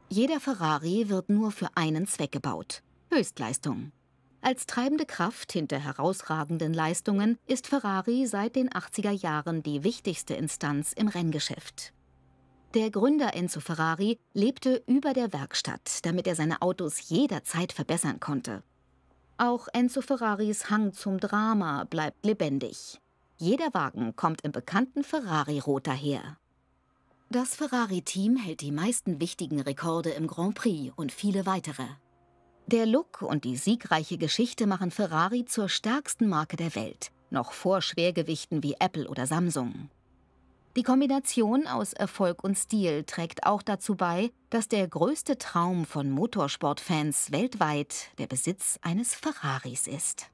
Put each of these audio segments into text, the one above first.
Jeder Ferrari wird nur für einen Zweck gebaut: Höchstleistung. Als treibende Kraft hinter herausragenden Leistungen ist Ferrari seit den 80er Jahren die wichtigste Instanz im Renngeschäft. Der Gründer Enzo Ferrari lebte über der Werkstatt, damit er seine Autos jederzeit verbessern konnte. Auch Enzo Ferraris Hang zum Drama bleibt lebendig. Jeder Wagen kommt im bekannten Ferrari-Rot daher. Das Ferrari-Team hält die meisten wichtigen Rekorde im Grand Prix und viele weitere. Der Look und die siegreiche Geschichte machen Ferrari zur stärksten Marke der Welt, noch vor Schwergewichten wie Apple oder Samsung. Die Kombination aus Erfolg und Stil trägt auch dazu bei, dass der größte Traum von Motorsportfans weltweit der Besitz eines Ferraris ist.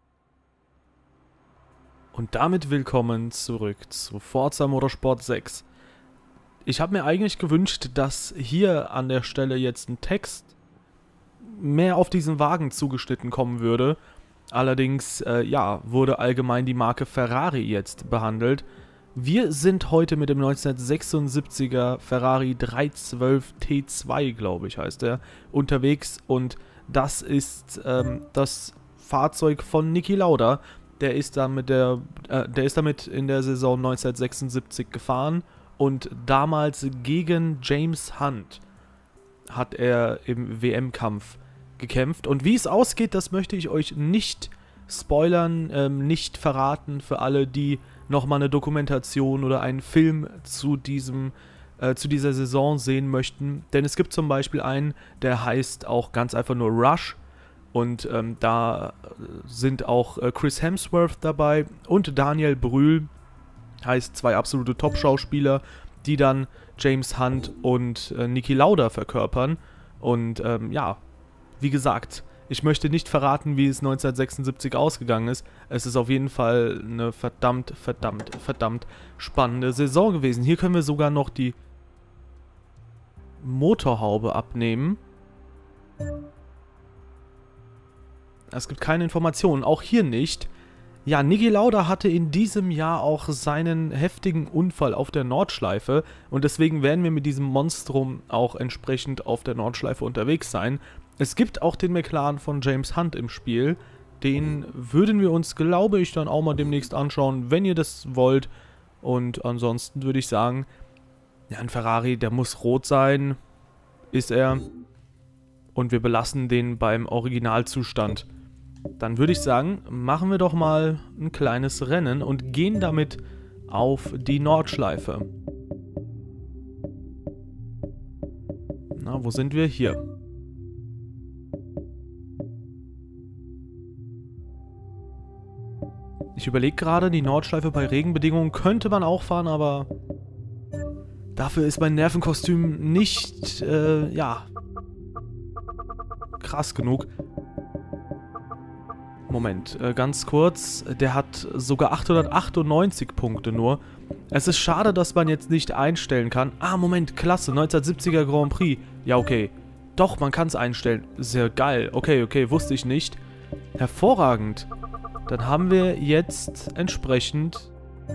Und damit willkommen zurück zu Forza Motorsport 6. Ich habe mir eigentlich gewünscht, dass hier an der Stelle jetzt ein Text mehr auf diesen Wagen zugeschnitten kommen würde. Allerdings, wurde allgemein die Marke Ferrari jetzt behandelt. Wir sind heute mit dem 1976er Ferrari 312 T2, glaube ich, heißt er, unterwegs. Und das ist das Fahrzeug von Niki Lauda. Der ist damit in der Saison 1976 gefahren und damals gegen James Hunt hat er im WM-Kampf gekämpft. Und wie es ausgeht, das möchte ich euch nicht spoilern, nicht verraten für alle, die nochmal eine Dokumentation oder einen Film zu dieser Saison sehen möchten. Denn es gibt zum Beispiel einen, der heißt auch ganz einfach nur Rush. Und da sind auch Chris Hemsworth dabei und Daniel Brühl, heißt zwei absolute Top-Schauspieler, die dann James Hunt und Niki Lauda verkörpern. Und wie gesagt, ich möchte nicht verraten, wie es 1976 ausgegangen ist. Es ist auf jeden Fall eine verdammt spannende Saison gewesen. Hier können wir sogar noch die Motorhaube abnehmen. Es gibt keine Informationen, auch hier nicht. Ja, Niki Lauda hatte in diesem Jahr auch seinen heftigen Unfall auf der Nordschleife und deswegen werden wir mit diesem Monstrum auch entsprechend auf der Nordschleife unterwegs sein. Es gibt auch den McLaren von James Hunt im Spiel. Den würden wir uns, glaube ich, dann auch mal demnächst anschauen, wenn ihr das wollt. Und ansonsten würde ich sagen, ja, ein Ferrari, der muss rot sein, ist er. Und wir belassen den beim Originalzustand. Dann würde ich sagen, machen wir doch mal ein kleines Rennen und gehen damit auf die Nordschleife. Na, wo sind wir? Hier. Ich überlege gerade, die Nordschleife bei Regenbedingungen könnte man auch fahren, aber dafür ist mein Nervenkostüm nicht, krass genug. Moment, ganz kurz. Der hat sogar 898 Punkte nur. Es ist schade, dass man jetzt nicht einstellen kann. Ah, Moment, klasse, 1970er Grand Prix. Ja, okay. Doch, man kann es einstellen. Sehr geil. Okay, wusste ich nicht. Hervorragend. Dann haben wir jetzt entsprechend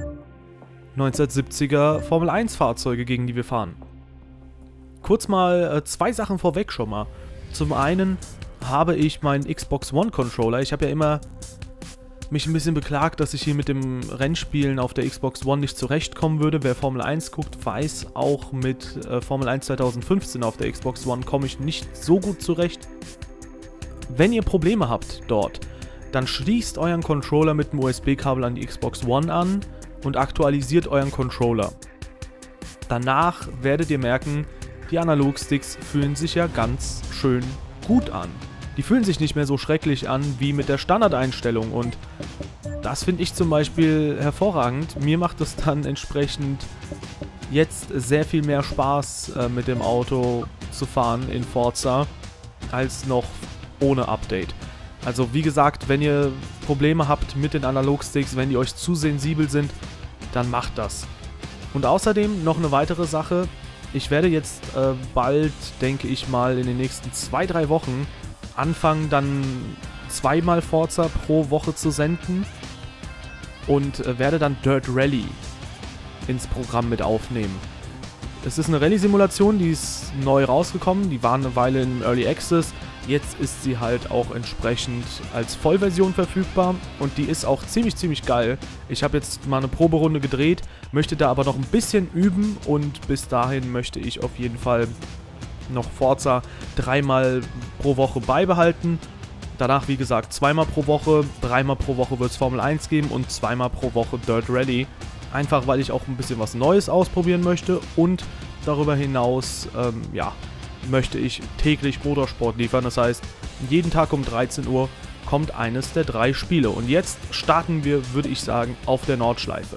1970er Formel 1 Fahrzeuge, gegen die wir fahren. Kurz mal zwei Sachen vorweg schon mal. Zum einen habe ich meinen Xbox One Controller. Ich habe ja immer mich ein bisschen beklagt, dass ich hier mit dem Rennspielen auf der Xbox One nicht zurechtkommen würde. Wer Formel 1 guckt, weiß, auch mit Formel 1 2015 auf der Xbox One komme ich nicht so gut zurecht. Wenn ihr Probleme habt dort, dann schließt euren Controller mit dem USB-Kabel an die Xbox One an und aktualisiert euren Controller. Danach werdet ihr merken, die Analogsticks fühlen sich ja ganz schön gut an. Die fühlen sich nicht mehr so schrecklich an wie mit der Standardeinstellung und das finde ich zum Beispiel hervorragend. Mir macht es dann entsprechend jetzt sehr viel mehr Spaß mit dem Auto zu fahren in Forza als noch ohne Update. Also wie gesagt, wenn ihr Probleme habt mit den Analogsticks, wenn die euch zu sensibel sind, dann macht das. Und außerdem noch eine weitere Sache. Ich werde jetzt bald, denke ich mal, in den nächsten 2-3 Wochen anfangen, dann zweimal Forza pro Woche zu senden und werde dann Dirt Rally ins Programm mit aufnehmen. Es ist eine Rallye-Simulation, die ist neu rausgekommen. Die war eine Weile im Early Access. Jetzt ist sie halt auch entsprechend als Vollversion verfügbar. Und die ist auch ziemlich geil. Ich habe jetzt mal eine Proberunde gedreht, möchte da aber noch ein bisschen üben. Und bis dahin möchte ich auf jeden Fall noch Forza 3-mal pro Woche beibehalten. Danach, wie gesagt, 2-mal pro Woche, 3-mal pro Woche wird es Formel 1 geben und 2-mal pro Woche Dirt Rally. Einfach, weil ich auch ein bisschen was Neues ausprobieren möchte und darüber hinaus, möchte ich täglich Motorsport liefern. Das heißt, jeden Tag um 13 Uhr kommt eines der 3 Spiele. Und jetzt starten wir, würde ich sagen, auf der Nordschleife.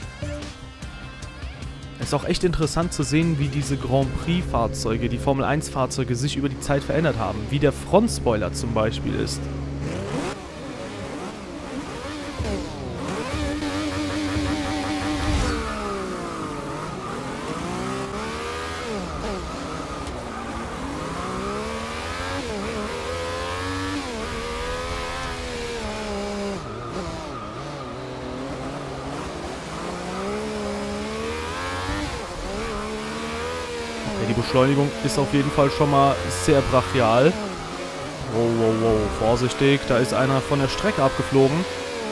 Es ist auch echt interessant zu sehen, wie diese Grand Prix-Fahrzeuge, die Formel 1-Fahrzeuge sich über die Zeit verändert haben. Wie der Frontspoiler zum Beispiel ist. Die Beschleunigung ist auf jeden Fall schon mal sehr brachial. Wow, vorsichtig, da ist einer von der Strecke abgeflogen.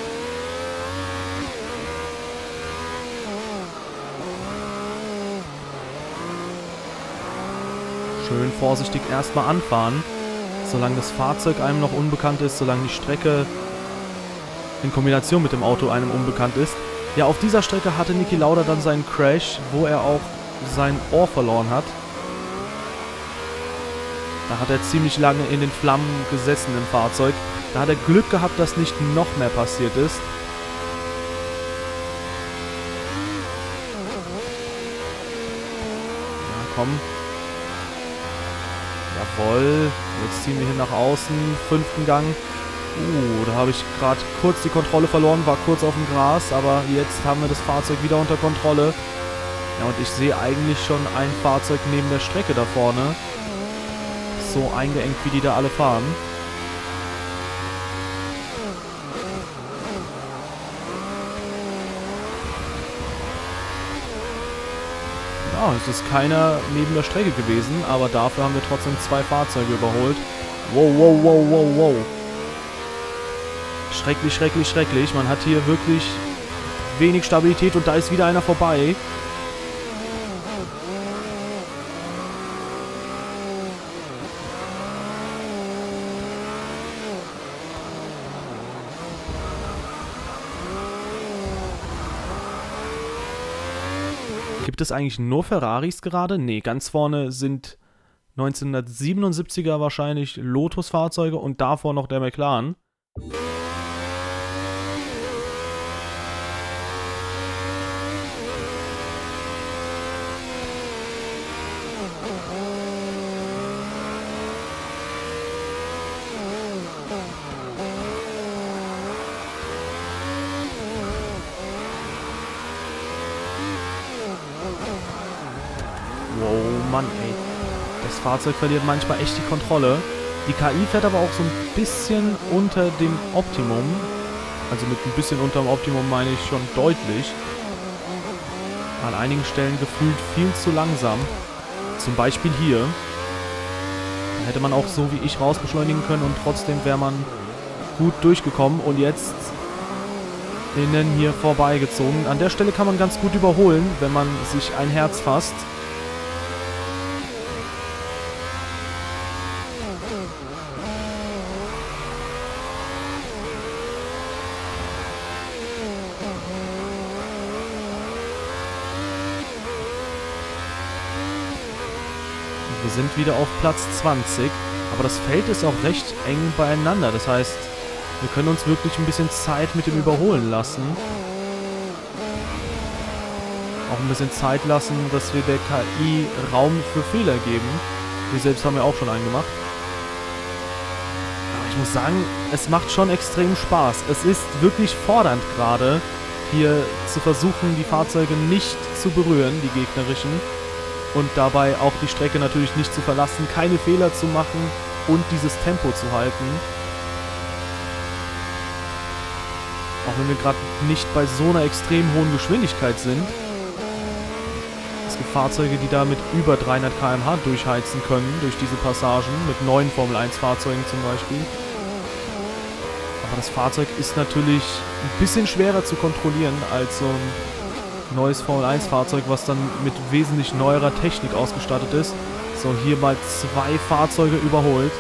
Schön vorsichtig erstmal anfahren, solange das Fahrzeug einem noch unbekannt ist, solange die Strecke in Kombination mit dem Auto einem unbekannt ist. Ja, auf dieser Strecke hatte Niki Lauda dann seinen Crash, wo er auch sein Ohr verloren hat. Da hat er ziemlich lange in den Flammen gesessen im Fahrzeug. Da hat er Glück gehabt, dass nicht noch mehr passiert ist. Ja, komm. Jawohl. Jetzt ziehen wir hier nach außen. 5. Gang. Da habe ich gerade kurz die Kontrolle verloren, war kurz auf dem Gras, aber jetzt haben wir das Fahrzeug wieder unter Kontrolle. Ja, und ich sehe eigentlich schon ein Fahrzeug neben der Strecke da vorne. So eingeengt, wie die da alle fahren. Ja, es ist keiner neben der Strecke gewesen, aber dafür haben wir trotzdem 2 Fahrzeuge überholt. Wow. Schrecklich. Man hat hier wirklich wenig Stabilität und da ist wieder einer vorbei. Gibt es eigentlich nur Ferraris gerade? Nee, ganz vorne sind 1977er wahrscheinlich Lotus-Fahrzeuge und davor noch der McLaren. Wow, Mann, ey. Das Fahrzeug verliert manchmal echt die Kontrolle. Die KI fährt aber auch so ein bisschen unter dem Optimum. Also mit ein bisschen unter dem Optimum meine ich schon deutlich. An einigen Stellen gefühlt viel zu langsam. Zum Beispiel hier. Da hätte man auch so wie ich rausbeschleunigen können und trotzdem wäre man gut durchgekommen. Und jetzt innen hier vorbeigezogen. An der Stelle kann man ganz gut überholen, wenn man sich ein Herz fasst. Wir sind wieder auf Platz 20, aber das Feld ist auch recht eng beieinander. Das heißt, wir können uns wirklich ein bisschen Zeit mit dem Überholen lassen. Auch ein bisschen Zeit lassen, dass wir der KI Raum für Fehler geben. Wir selbst haben ja auch schon einen gemacht. Aber ich muss sagen, es macht schon extrem Spaß. Es ist wirklich fordernd gerade, hier zu versuchen, die Fahrzeuge nicht zu berühren, die gegnerischen. Und dabei auch die Strecke natürlich nicht zu verlassen, keine Fehler zu machen und dieses Tempo zu halten. Auch wenn wir gerade nicht bei so einer extrem hohen Geschwindigkeit sind. Es gibt Fahrzeuge, die da mit über 300 km/h durchheizen können, durch diese Passagen, mit neuen Formel-1-Fahrzeugen zum Beispiel. Aber das Fahrzeug ist natürlich ein bisschen schwerer zu kontrollieren als so ein neues Formel-1-Fahrzeug, was dann mit wesentlich neuerer Technik ausgestattet ist. So, hier mal 2 Fahrzeuge überholt.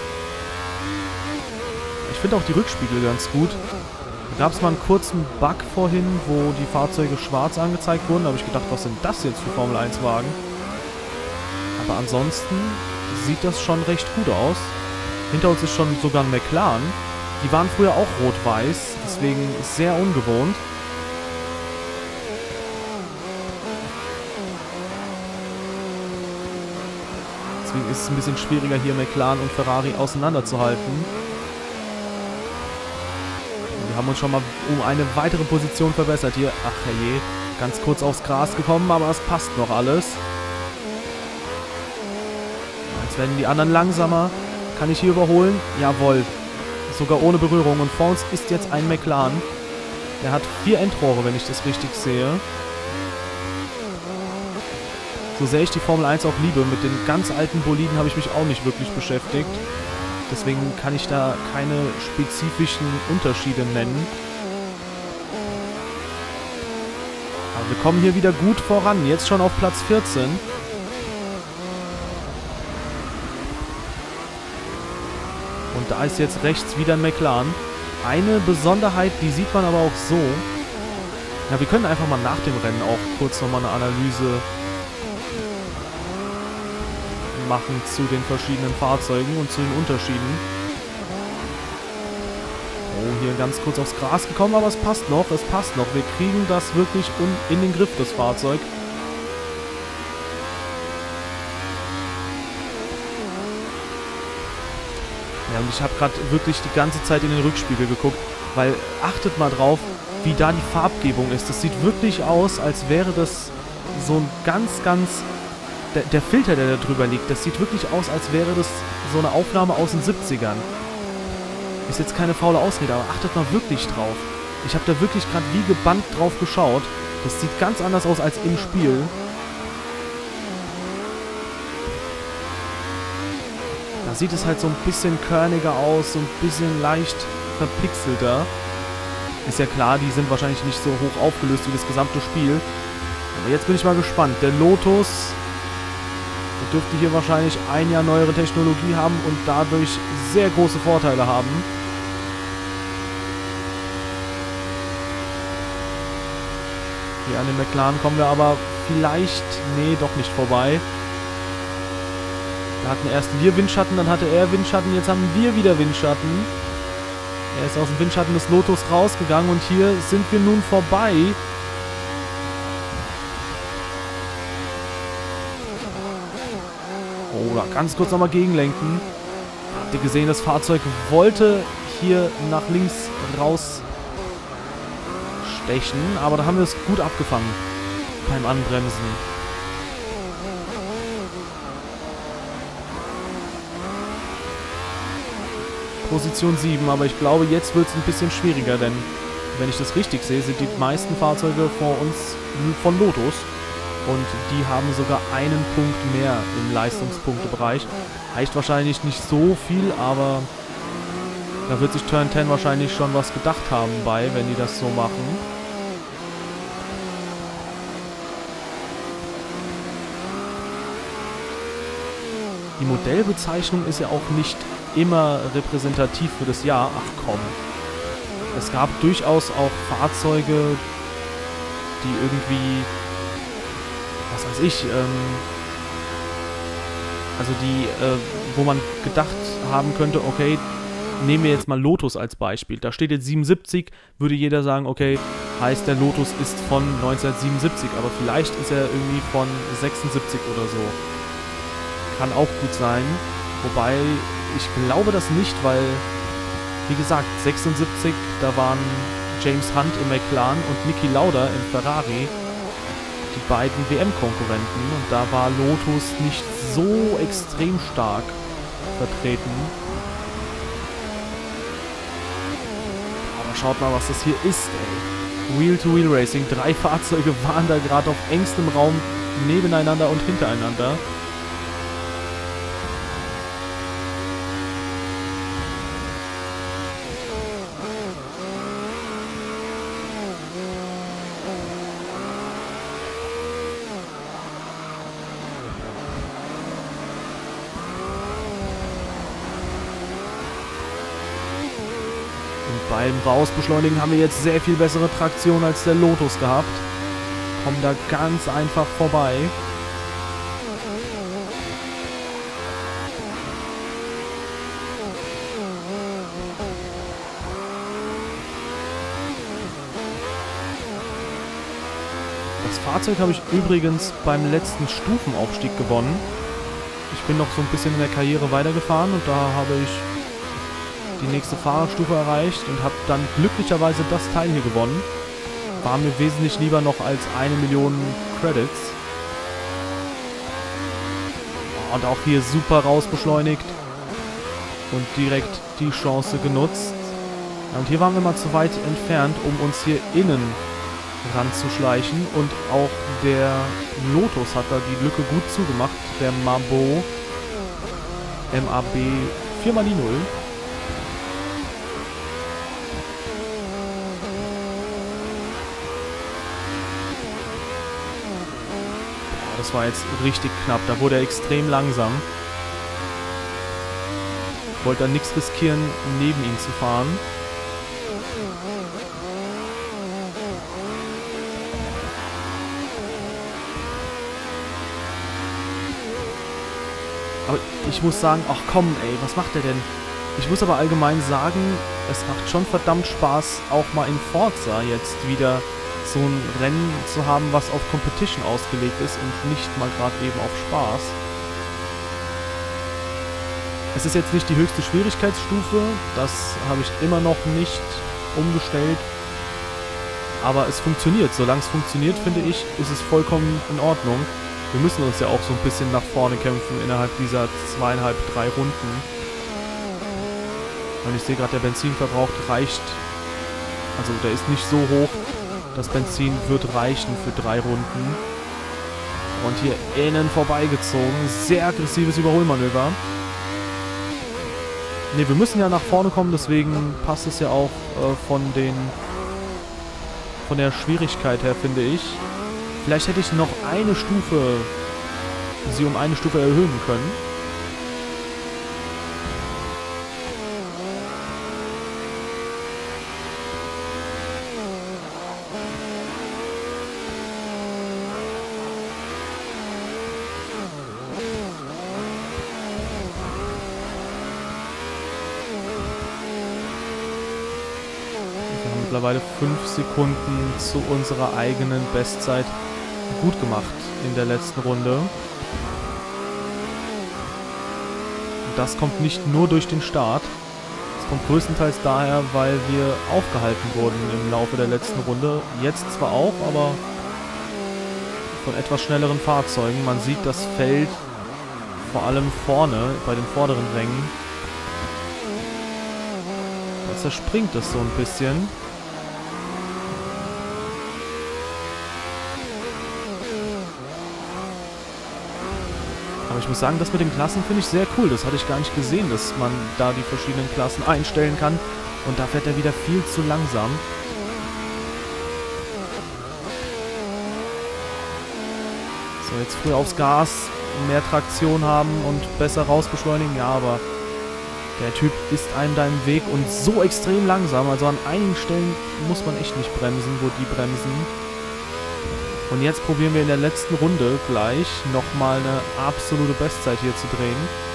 Ich finde auch die Rückspiegel ganz gut. Da gab es mal einen kurzen Bug vorhin, wo die Fahrzeuge schwarz angezeigt wurden. Da habe ich gedacht, was sind das jetzt für Formel-1-Wagen? Aber ansonsten sieht das schon recht gut aus. Hinter uns ist schon sogar ein McLaren. Die waren früher auch rot-weiß, deswegen sehr ungewohnt. Deswegen ist es ein bisschen schwieriger, hier McLaren und Ferrari auseinanderzuhalten. Wir haben uns schon mal um eine weitere Position verbessert hier. Ach herrje, ganz kurz aufs Gras gekommen, aber es passt noch alles. Jetzt werden die anderen langsamer. Kann ich hier überholen? Jawohl. Sogar ohne Berührung. Und vor uns ist jetzt ein McLaren. Der hat 4 Endrohre, wenn ich das richtig sehe. So sehr ich die Formel 1 auch liebe, mit den ganz alten Boliden habe ich mich auch nicht wirklich beschäftigt. Deswegen kann ich da keine spezifischen Unterschiede nennen. Aber wir kommen hier wieder gut voran. Jetzt schon auf Platz 14. Und da ist jetzt rechts wieder ein McLaren. Eine Besonderheit, die sieht man aber auch so. Ja, wir können einfach mal nach dem Rennen auch kurz nochmal eine Analyse machen zu den verschiedenen Fahrzeugen und zu den Unterschieden. Oh, hier ganz kurz aufs Gras gekommen, aber es passt noch, es passt noch. Wir kriegen das wirklich in den Griff, das Fahrzeug. Ja, und ich habe gerade wirklich die ganze Zeit in den Rückspiegel geguckt, weil achtet mal drauf, wie da die Farbgebung ist. Das sieht wirklich aus, als wäre das so ein ganz... Der Filter, der da drüber liegt, das sieht wirklich aus, als wäre das so eine Aufnahme aus den 70ern. Ist jetzt keine faule Ausrede, aber achtet mal wirklich drauf. Ich habe da wirklich gerade wie gebannt drauf geschaut. Das sieht ganz anders aus als im Spiel. Da sieht es halt so ein bisschen körniger aus, so ein bisschen leicht verpixelter. Ist ja klar, die sind wahrscheinlich nicht so hoch aufgelöst wie das gesamte Spiel. Aber jetzt bin ich mal gespannt. Der Lotus... Der dürfte hier wahrscheinlich ein Jahr neuere Technologie haben und dadurch sehr große Vorteile haben. Hier an den McLaren kommen wir aber vielleicht... Nee, doch nicht vorbei. Da hatten erst wir Windschatten, dann hatte er Windschatten, jetzt haben wir wieder Windschatten. Er ist aus dem Windschatten des Lotus rausgegangen und hier sind wir nun vorbei. Oh, ganz kurz nochmal gegenlenken. Habt ihr gesehen, das Fahrzeug wollte hier nach links raus stechen, aber da haben wir es gut abgefangen beim Anbremsen. Position 7, aber ich glaube, jetzt wird es ein bisschen schwieriger, denn wenn ich das richtig sehe, sind die meisten Fahrzeuge vor uns von Lotus. Und die haben sogar einen Punkt mehr im Leistungspunktebereich. Reicht wahrscheinlich nicht so viel, aber da wird sich Turn 10 wahrscheinlich schon was gedacht haben bei, wenn die das so machen. Die Modellbezeichnung ist ja auch nicht immer repräsentativ für das Jahr. Ach komm. Es gab durchaus auch Fahrzeuge, die irgendwie... was weiß ich, also die, wo man gedacht haben könnte, okay, nehmen wir jetzt mal Lotus als Beispiel. Da steht jetzt 77, würde jeder sagen, okay, heißt der Lotus ist von 1977, aber vielleicht ist er irgendwie von 76 oder so. Kann auch gut sein, wobei ich glaube das nicht, weil, wie gesagt, 76, da waren James Hunt im McLaren und Niki Lauda im Ferrari die beiden WM-Konkurrenten und da war Lotus nicht so extrem stark vertreten. Aber schaut mal, was das hier ist, ey. Wheel-to-Wheel-Racing. 3 Fahrzeuge waren da gerade auf engstem Raum nebeneinander und hintereinander. Beim Rausbeschleunigen haben wir jetzt sehr viel bessere Traktion als der Lotus gehabt. Kommen da ganz einfach vorbei. Das Fahrzeug habe ich übrigens beim letzten Stufenaufstieg gewonnen. Ich bin noch so ein bisschen in der Karriere weitergefahren und da habe ich die nächste Fahrerstufe erreicht und habe dann glücklicherweise das Teil hier gewonnen. War mir wesentlich lieber noch als 1 Million Credits. Und auch hier super rausbeschleunigt und direkt die Chance genutzt. Ja, und hier waren wir mal zu weit entfernt, um uns hier innen ranzuschleichen. Und auch der Lotus hat da die Lücke gut zugemacht. Der Mabo MAB 4x0. Das war jetzt richtig knapp. Da wurde er extrem langsam. Ich wollte da nichts riskieren, neben ihm zu fahren. Aber ich muss sagen, ach komm, ey, was macht der denn? Ich muss aber allgemein sagen, es macht schon verdammt Spaß, auch mal in Forza jetzt wieder so ein Rennen zu haben, was auf Competition ausgelegt ist und nicht mal gerade eben auf Spaß. Es ist jetzt nicht die höchste Schwierigkeitsstufe, das habe ich immer noch nicht umgestellt, aber es funktioniert. Solange es funktioniert, finde ich, ist es vollkommen in Ordnung. Wir müssen uns ja auch so ein bisschen nach vorne kämpfen innerhalb dieser 2,5, 3 Runden. Und ich sehe gerade, der Benzinverbrauch reicht, also der ist nicht so hoch. Das Benzin wird reichen für 3 Runden. Und hier innen vorbeigezogen. Sehr aggressives Überholmanöver. Ne, wir müssen ja nach vorne kommen, deswegen passt es ja auch von der Schwierigkeit her, finde ich. Vielleicht hätte ich noch sie um eine Stufe erhöhen können. Mittlerweile 5 Sekunden zu unserer eigenen Bestzeit gut gemacht in der letzten Runde. Und das kommt nicht nur durch den Start. Es kommt größtenteils daher, weil wir aufgehalten wurden im Laufe der letzten Runde. Jetzt zwar auch, aber von etwas schnelleren Fahrzeugen. Man sieht das Feld vor allem vorne, bei den vorderen Rängen. Da zerspringt es so ein bisschen. Aber ich muss sagen, das mit den Klassen finde ich sehr cool. Das hatte ich gar nicht gesehen, dass man da die verschiedenen Klassen einstellen kann. Und da fährt er wieder viel zu langsam. So, jetzt früh aufs Gas, mehr Traktion haben und besser rausbeschleunigen. Ja, aber der Typ ist einem da im Weg und so extrem langsam. Also an einigen Stellen muss man echt nicht bremsen, wo die bremsen. Und jetzt probieren wir in der letzten Runde gleich nochmal eine absolute Bestzeit hier zu drehen.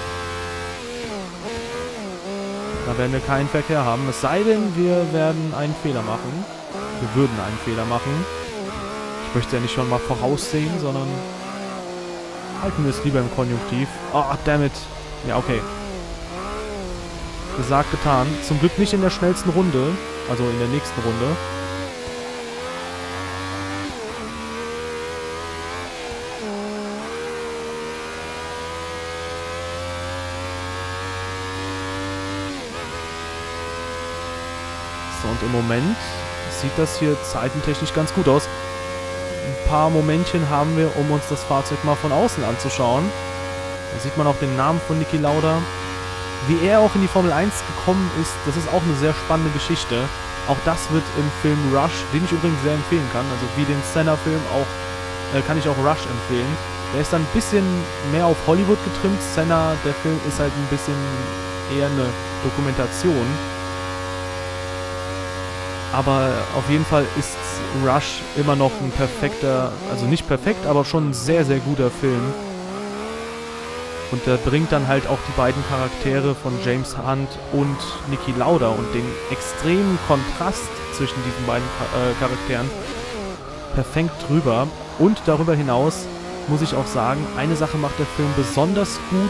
Da werden wir keinen Verkehr haben. Es sei denn, wir werden einen Fehler machen. Wir würden einen Fehler machen. Ich möchte ja nicht schon mal voraussehen, sondern halten wir es lieber im Konjunktiv. Oh, dammit. Ja, okay. Gesagt, getan. Zum Glück nicht in der schnellsten Runde. Also in der nächsten Runde. Und im Moment sieht das hier zeitentechnisch ganz gut aus. paar Momentchen haben wir, um uns das Fahrzeug mal von außen anzuschauen. Da sieht man auch den Namen von Niki Lauda. Wie er auch in die Formel 1 gekommen ist, das ist auch eine sehr spannende Geschichte. Auch das wird im Film Rush, den ich übrigens sehr empfehlen kann, also wie den Senna-Film auch, kann ich auch Rush empfehlen. Der ist dann ein bisschen mehr auf Hollywood getrimmt. Senna, der Film, ist halt ein bisschen eher eine Dokumentation. Aber auf jeden Fall ist Rush immer noch ein perfekter, also nicht perfekt, aber schon ein sehr, sehr guter Film. Und der bringt dann halt auch die beiden Charaktere von James Hunt und Niki Lauda und den extremen Kontrast zwischen diesen beiden Charakteren perfekt drüber. Und darüber hinaus muss ich auch sagen, eine Sache macht der Film besonders gut.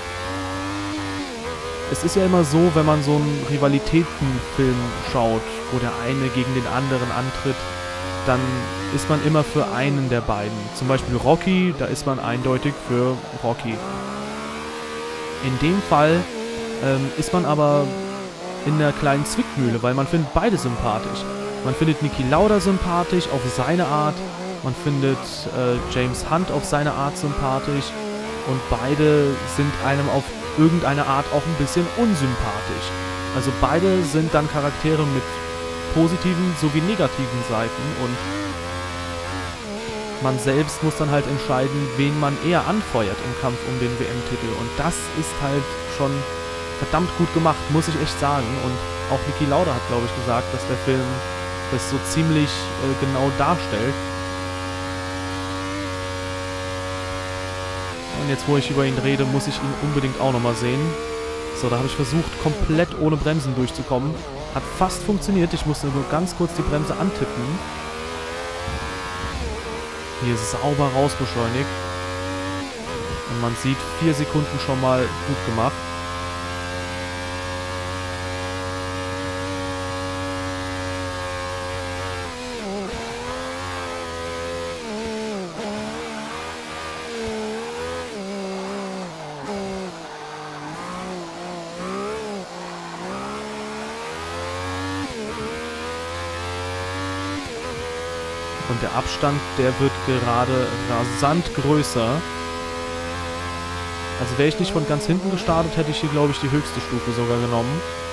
Es ist ja immer so, wenn man so einen Rivalitätenfilm schaut, wo der eine gegen den anderen antritt, dann ist man immer für einen der beiden. Zum Beispiel Rocky, da ist man eindeutig für Rocky. In dem Fall ist man aber in einer kleinen Zwickmühle, weil man findet beide sympathisch. Man findet Niki Lauda sympathisch auf seine Art, man findet James Hunt auf seine Art sympathisch und beide sind einem auf irgendeine Art auch ein bisschen unsympathisch. Also beide sind dann Charaktere mit positiven sowie negativen Seiten und man selbst muss dann halt entscheiden, wen man eher anfeuert im Kampf um den WM-Titel. Und das ist halt schon verdammt gut gemacht, muss ich echt sagen. Und auch Niki Lauda hat, glaube ich, gesagt, dass der Film das so ziemlich genau darstellt. Und jetzt, wo ich über ihn rede, muss ich ihn unbedingt auch nochmal sehen. So, da habe ich versucht, komplett ohne Bremsen durchzukommen. Hat fast funktioniert, ich musste nur ganz kurz die Bremse antippen. Hier sauber rausbeschleunigt. Und man sieht 4 Sekunden schon mal gut gemacht. Und der Abstand, der wird gerade rasant größer. Also wäre ich nicht von ganz hinten gestartet, hätte ich hier, glaube ich, die höchste Stufe sogar genommen.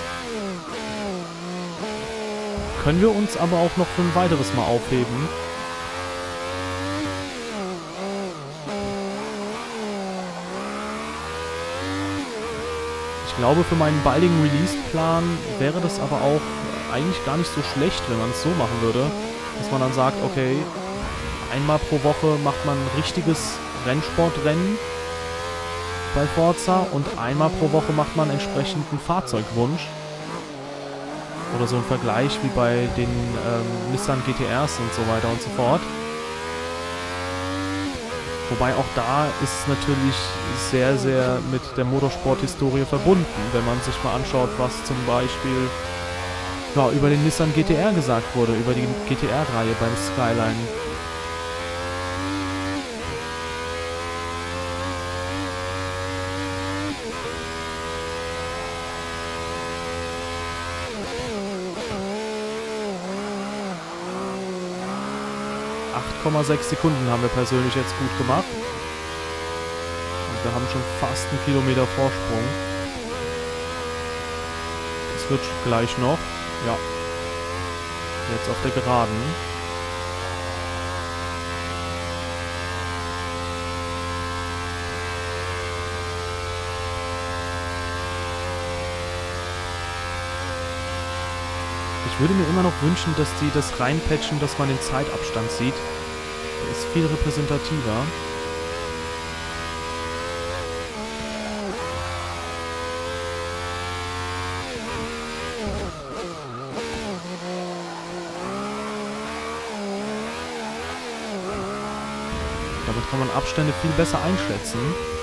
Können wir uns aber auch noch für ein weiteres Mal aufheben. Ich glaube, für meinen baldigen Release-Plan wäre das aber auch eigentlich gar nicht so schlecht, wenn man es so machen würde. Dass man dann sagt, okay, einmal pro Woche macht man ein richtiges Rennsportrennen bei Forza und einmal pro Woche macht man entsprechend einen Fahrzeugwunsch. Oder so ein Vergleich wie bei den Nissan GT-Rs und so weiter und so fort. Wobei auch da ist es natürlich sehr, sehr mit der Motorsport-Historie verbunden, wenn man sich mal anschaut, was zum Beispiel über den Nissan GT-R gesagt wurde, über die GT-R-Reihe beim Skyline. ...8,6 Sekunden haben wir persönlich jetzt gut gemacht. Und wir haben schon fast einen Kilometer Vorsprung. Das wird gleich noch. Ja. Jetzt auf der Geraden. Ich würde mir immer noch wünschen, dass die das reinpatchen, dass man den Zeitabstand sieht. Der ist viel repräsentativer. Damit kann man Abstände viel besser einschätzen.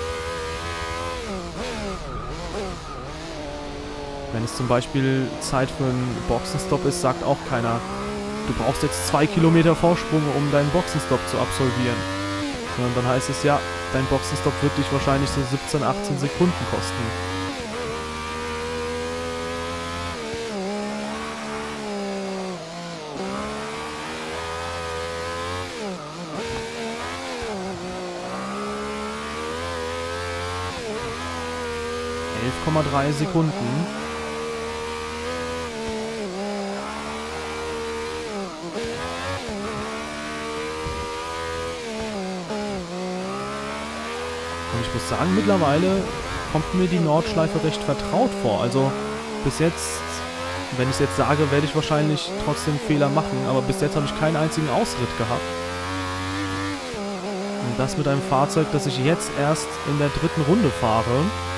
Wenn es zum Beispiel Zeit für einen Boxenstopp ist, sagt auch keiner, du brauchst jetzt 2 Kilometer Vorsprung, um deinen Boxenstopp zu absolvieren. Sondern dann heißt es, ja, dein Boxenstopp wird dich wahrscheinlich so 17, 18 Sekunden kosten. 2,3 Sekunden. Und ich muss sagen, mittlerweile kommt mir die Nordschleife recht vertraut vor. Also bis jetzt, wenn ich es jetzt sage, werde ich wahrscheinlich trotzdem Fehler machen. Aber bis jetzt habe ich keinen einzigen Ausritt gehabt. Und das mit einem Fahrzeug, das ich jetzt erst in der 3. Runde fahre.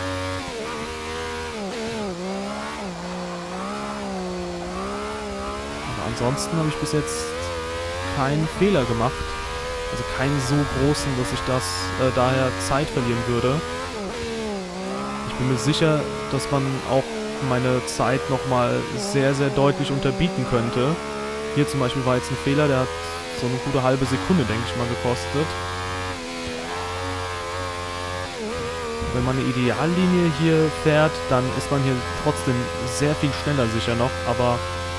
Aber ansonsten habe ich bis jetzt keinen Fehler gemacht. Also keinen so großen, dass ich das daher Zeit verlieren würde. Ich bin mir sicher, dass man auch meine Zeit nochmal sehr, sehr deutlich unterbieten könnte. Hier zum Beispiel war jetzt ein Fehler, der hat so eine gute halbe Sekunde, denke ich mal, gekostet. Wenn man eine Ideallinie hier fährt, dann ist man hier trotzdem sehr viel schneller sicher noch, aber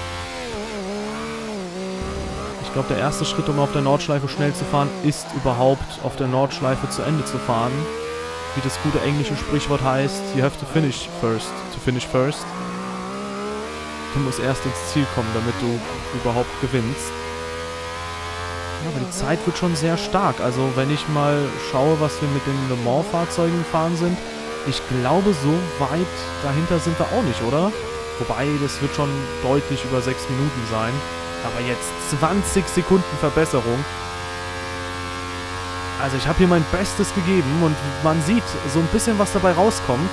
ich glaube, der erste Schritt, um auf der Nordschleife schnell zu fahren, ist überhaupt auf der Nordschleife zu Ende zu fahren. Wie das gute englische Sprichwort heißt, you have to finish first. To finish first. Du musst erst ins Ziel kommen, damit du überhaupt gewinnst. Ja, aber die Zeit wird schon sehr stark. Also wenn ich mal schaue, was wir mit den Le Mans-Fahrzeugen gefahren sind, ich glaube, so weit dahinter sind wir auch nicht, oder? Wobei, das wird schon deutlich über 6 Minuten sein. Aber jetzt 20 Sekunden Verbesserung. Also ich habe hier mein Bestes gegeben und man sieht so ein bisschen, was dabei rauskommt.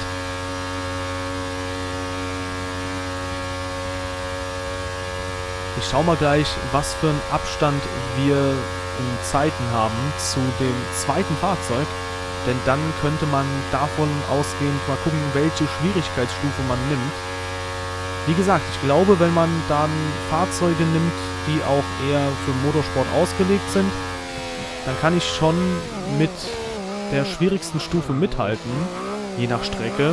Ich schaue mal gleich, was für einen Abstand wir in Zeiten haben zu dem zweiten Fahrzeug. Denn dann könnte man davon ausgehend mal gucken, welche Schwierigkeitsstufe man nimmt. Wie gesagt, ich glaube, wenn man dann Fahrzeuge nimmt, die auch eher für Motorsport ausgelegt sind, dann kann ich schon mit der schwierigsten Stufe mithalten, je nach Strecke.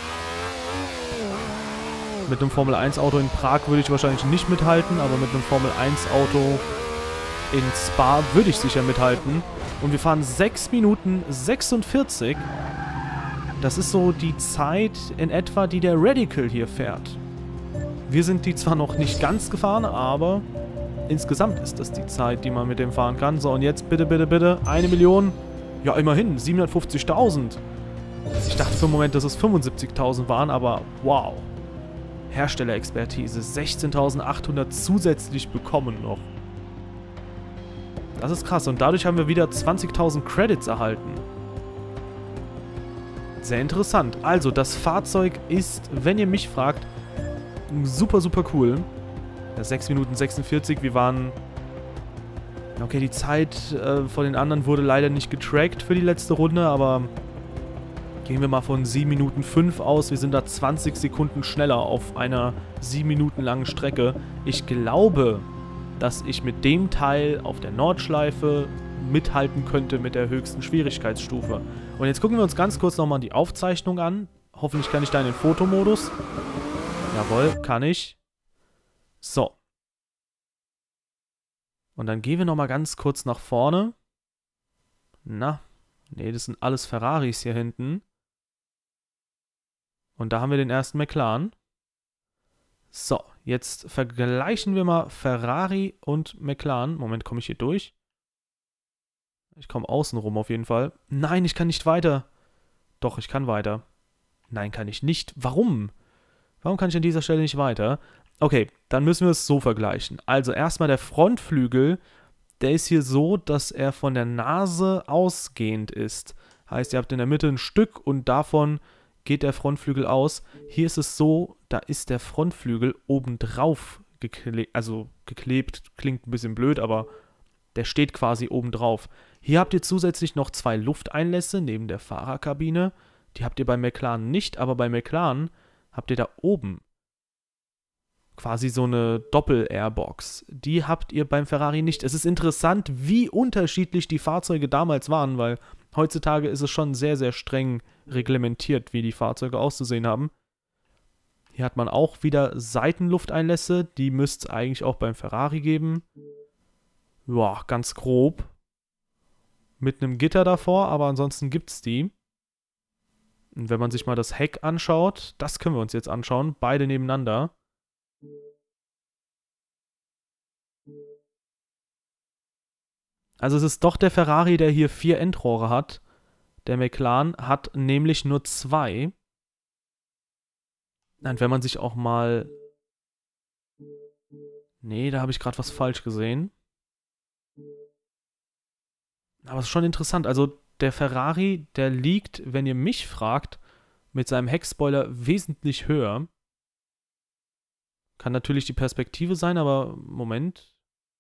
Mit einem Formel-1-Auto in Prag würde ich wahrscheinlich nicht mithalten, aber mit einem Formel-1-Auto in Spa würde ich sicher mithalten. Und wir fahren 6 Minuten 46. Das ist so die Zeit in etwa, die der Radical hier fährt. Wir sind die zwar noch nicht ganz gefahren, aber insgesamt ist das die Zeit, die man mit dem fahren kann. So, und jetzt bitte, bitte, bitte, 1 Million. Ja, immerhin, 750.000. Ich dachte für einen Moment, dass es 75.000 waren, aber wow. Herstellerexpertise, 16.800 zusätzlich bekommen noch. Das ist krass und dadurch haben wir wieder 20.000 Credits erhalten. Sehr interessant. Also, das Fahrzeug ist, wenn ihr mich fragt, super, super cool. Ja, 6 Minuten 46, wir waren... Okay, die Zeit von den anderen wurde leider nicht getrackt für die letzte Runde, aber gehen wir mal von 7 Minuten 5 aus. Wir sind da 20 Sekunden schneller auf einer 7 Minuten langen Strecke. Ich glaube, dass ich mit dem Teil auf der Nordschleife mithalten könnte mit der höchsten Schwierigkeitsstufe. Und jetzt gucken wir uns ganz kurz nochmal die Aufzeichnung an. Hoffentlich kann ich da in den Fotomodus. Jawohl, kann ich. So. Und dann gehen wir nochmal ganz kurz nach vorne. Na, nee, das sind alles Ferraris hier hinten. Und da haben wir den ersten McLaren. So, jetzt vergleichen wir mal Ferrari und McLaren. Moment, komme ich hier durch? Ich komme außen rum auf jeden Fall. Nein, ich kann nicht weiter. Doch, ich kann weiter. Nein, kann ich nicht. Warum? Warum kann ich an dieser Stelle nicht weiter? Okay, dann müssen wir es so vergleichen. Also erstmal der Frontflügel, der ist hier so, dass er von der Nase ausgehend ist. Heißt, ihr habt in der Mitte ein Stück und davon geht der Frontflügel aus. Hier ist es so, da ist der Frontflügel obendrauf geklebt. Also geklebt klingt ein bisschen blöd, aber der steht quasi obendrauf. Hier habt ihr zusätzlich noch 2 Lufteinlässe neben der Fahrerkabine. Die habt ihr bei McLaren nicht, aber bei McLaren habt ihr da oben quasi so eine Doppel-Airbox. Die habt ihr beim Ferrari nicht. Es ist interessant, wie unterschiedlich die Fahrzeuge damals waren, weil heutzutage ist es schon sehr, sehr streng reglementiert, wie die Fahrzeuge auszusehen haben. Hier hat man auch wieder Seitenlufteinlässe. Die müsste es eigentlich auch beim Ferrari geben. Ja, ganz grob. Mit einem Gitter davor, aber ansonsten gibt es die. Und wenn man sich mal das Heck anschaut, das können wir uns jetzt anschauen, beide nebeneinander. Also es ist doch der Ferrari, der hier 4 Endrohre hat. Der McLaren hat nämlich nur 2. Und wenn man sich auch mal... Nee, da habe ich gerade was falsch gesehen. Aber es ist schon interessant. Also der Ferrari, der liegt, wenn ihr mich fragt, mit seinem Heckspoiler wesentlich höher. Kann natürlich die Perspektive sein, aber Moment.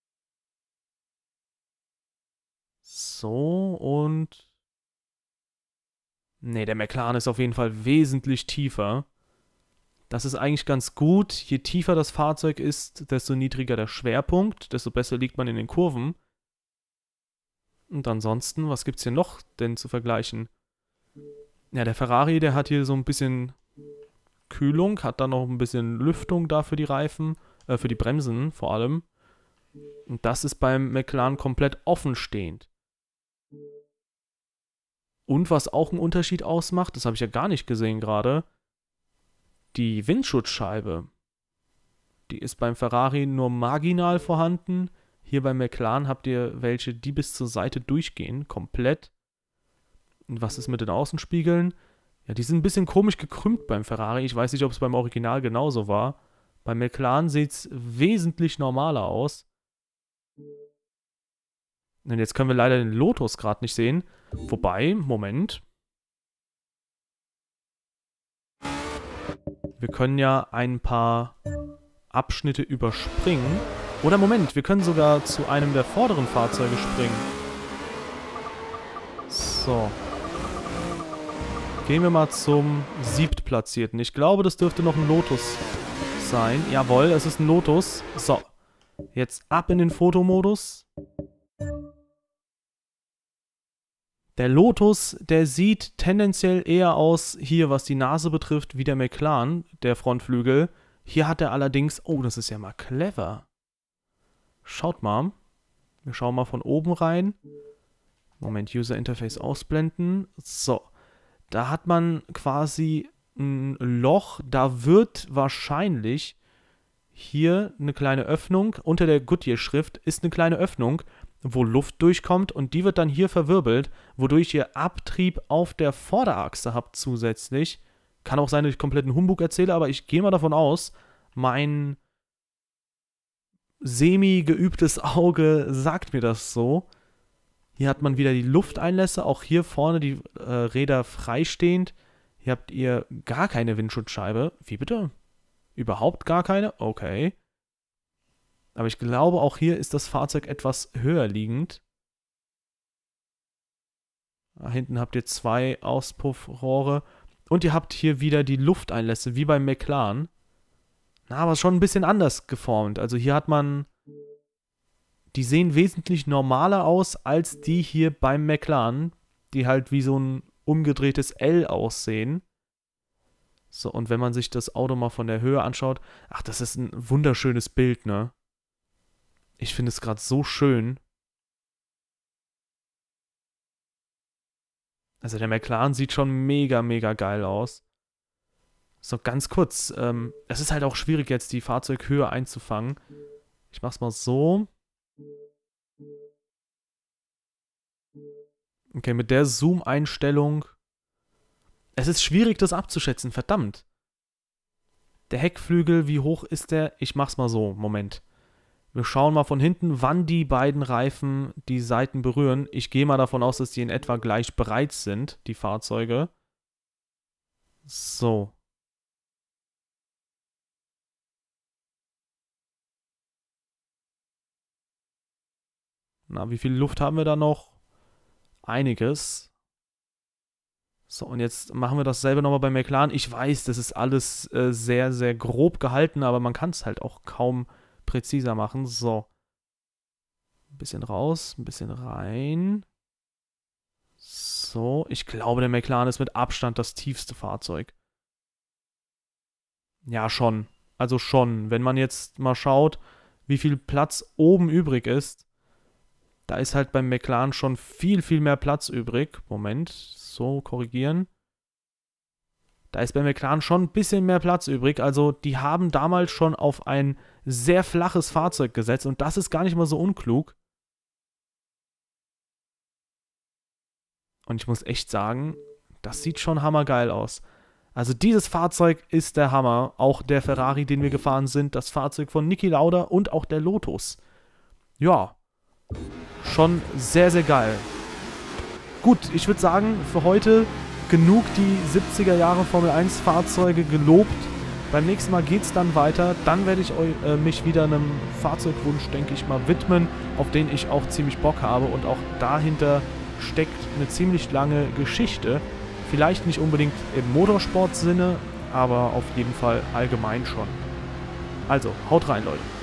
So und... Nee, der McLaren ist auf jeden Fall wesentlich tiefer. Das ist eigentlich ganz gut. Je tiefer das Fahrzeug ist, desto niedriger der Schwerpunkt, desto besser liegt man in den Kurven. Und ansonsten, was gibt's hier noch denn zu vergleichen? Ja, der Ferrari, der hat hier so ein bisschen Kühlung, hat dann noch ein bisschen Lüftung da für die Reifen, für die Bremsen vor allem. Und das ist beim McLaren komplett offenstehend. Und was auch einen Unterschied ausmacht, das habe ich ja gar nicht gesehen gerade, die Windschutzscheibe. Die ist beim Ferrari nur marginal vorhanden. Hier beim McLaren habt ihr welche, die bis zur Seite durchgehen, komplett. Und was ist mit den Außenspiegeln? Ja, die sind ein bisschen komisch gekrümmt beim Ferrari. Ich weiß nicht, ob es beim Original genauso war. Beim McLaren sieht es wesentlich normaler aus. Und jetzt können wir leider den Lotus gerade nicht sehen. Wobei, Moment. Wir können ja ein paar Abschnitte überspringen. Oder Moment, wir können sogar zu einem der vorderen Fahrzeuge springen. So. Gehen wir mal zum siebtplatzierten. Ich glaube, das dürfte noch ein Lotus sein. Jawohl, es ist ein Lotus. So. Jetzt ab in den Fotomodus. Der Lotus, der sieht tendenziell eher aus, hier was die Nase betrifft, wie der McLaren, der Frontflügel. Hier hat er allerdings... Oh, das ist ja mal clever. Schaut mal. Wir schauen mal von oben rein. Moment, User Interface ausblenden. So. Da hat man quasi ein Loch. Da wird wahrscheinlich hier eine kleine Öffnung. Unter der Goodyear-Schrift ist eine kleine Öffnung, wo Luft durchkommt und die wird dann hier verwirbelt, wodurch ihr Abtrieb auf der Vorderachse habt zusätzlich. Kann auch sein, dass ich kompletten Humbug erzähle, aber ich gehe mal davon aus, mein semi-geübtes Auge sagt mir das so. Hier hat man wieder die Lufteinlässe, auch hier vorne die Räder freistehend. Hier habt ihr gar keine Windschutzscheibe. Wie bitte? Überhaupt gar keine? Okay. Aber ich glaube, auch hier ist das Fahrzeug etwas höher liegend. Da hinten habt ihr 2 Auspuffrohre. Und ihr habt hier wieder die Lufteinlässe, wie beim McLaren. Na, aber schon ein bisschen anders geformt. Also hier hat man... Die sehen wesentlich normaler aus, als die hier beim McLaren, die halt wie so ein umgedrehtes L aussehen. So, und wenn man sich das Auto mal von der Höhe anschaut... Ach, das ist ein wunderschönes Bild, ne? Ich finde es gerade so schön. Also der McLaren sieht schon mega, mega geil aus. So, ganz kurz. Es ist halt auch schwierig jetzt, die Fahrzeughöhe einzufangen. Ich mach's mal so. Okay, mit der Zoom-Einstellung. Es ist schwierig, das abzuschätzen, verdammt. Der Heckflügel, wie hoch ist der? Ich mach's mal so. Moment. Wir schauen mal von hinten, wann die beiden Reifen die Seiten berühren. Ich gehe mal davon aus, dass die in etwa gleich breit sind, die Fahrzeuge. So. Na, wie viel Luft haben wir da noch? Einiges. So, und jetzt machen wir dasselbe nochmal bei McLaren. Ich weiß, das ist alles sehr, sehr grob gehalten, aber man kann es halt auch kaum präziser machen. So. Ein bisschen raus, ein bisschen rein. So, ich glaube, der McLaren ist mit Abstand das tiefste Fahrzeug. Ja, schon. Also schon. Wenn man jetzt mal schaut, wie viel Platz oben übrig ist, da ist halt beim McLaren schon viel, viel mehr Platz übrig. Moment, so korrigieren. Da ist bei McLaren schon ein bisschen mehr Platz übrig. Also die haben damals schon auf ein sehr flaches Fahrzeug gesetzt und das ist gar nicht mal so unklug. Und ich muss echt sagen, das sieht schon hammergeil aus. Also dieses Fahrzeug ist der Hammer. Auch der Ferrari, den wir gefahren sind, das Fahrzeug von Niki Lauda und auch der Lotus. Ja, schon sehr, sehr geil. Gut, ich würde sagen, für heute genug die 70er Jahre Formel 1 Fahrzeuge gelobt. Beim nächsten Mal geht es dann weiter. Dann werde ich mich wieder einem Fahrzeugwunsch, denke ich mal, widmen, auf den ich auch ziemlich Bock habe. Und auch dahinter steckt eine ziemlich lange Geschichte. Vielleicht nicht unbedingt im Motorsport-Sinne, aber auf jeden Fall allgemein schon. Also, haut rein, Leute.